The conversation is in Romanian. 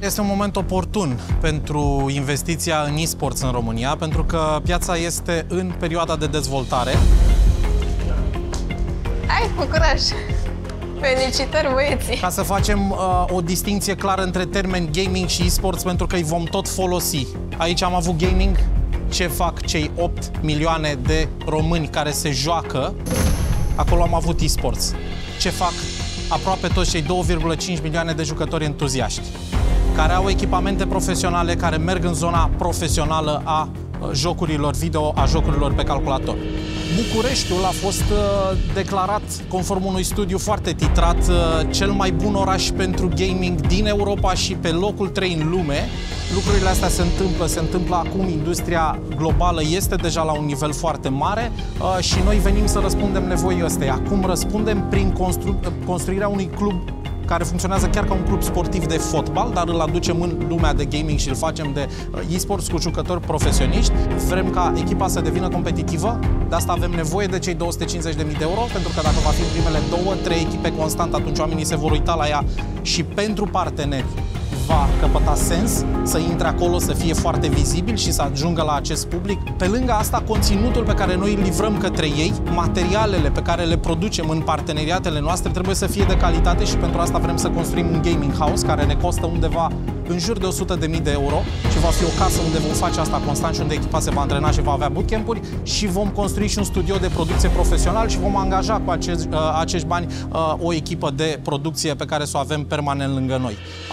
Este un moment oportun pentru investiția în e-sports în România, pentru că piața este în perioada de dezvoltare. Hai, cu curaj! Felicitări, băieții! Ca să facem o distinție clară între termeni gaming și e-sports, pentru că îi vom tot folosi. Aici am avut gaming, ce fac cei 8 milioane de români care se joacă, acolo am avut e-sports. Ce fac aproape toți cei 2,5 milioane de jucători entuziaști, care au echipamente profesionale, care merg în zona profesională a jocurilor video, a jocurilor pe calculator. Bucureștiul a fost declarat, conform unui studiu foarte titrat, cel mai bun oraș pentru gaming din Europa și pe locul 3 în lume. Lucrurile astea se întâmplă acum, industria globală este deja la un nivel foarte mare și noi venim să răspundem nevoii ăsteia. Acum răspundem prin construirea unui club care funcționează chiar ca un club sportiv de fotbal, dar îl aducem în lumea de gaming și îl facem de e-sports cu jucători profesioniști. Vrem ca echipa să devină competitivă, de asta avem nevoie de cei 250.000 de euro, pentru că dacă va fi în primele 2-3 echipe constant, atunci oamenii se vor uita la ea și pentru parteneri va căpăta sens să intre acolo, să fie foarte vizibil și să ajungă la acest public. Pe lângă asta, conținutul pe care noi îl livrăm către ei, materialele pe care le producem în parteneriatele noastre trebuie să fie de calitate și pentru asta vrem să construim un gaming house care ne costă undeva în jur de 100.000 de euro și va fi o casă unde vom face asta constant și unde echipa se va antrena și va avea bootcamp-uri și vom construi și un studio de producție profesional și vom angaja cu acești bani o echipă de producție pe care să o avem permanent lângă noi.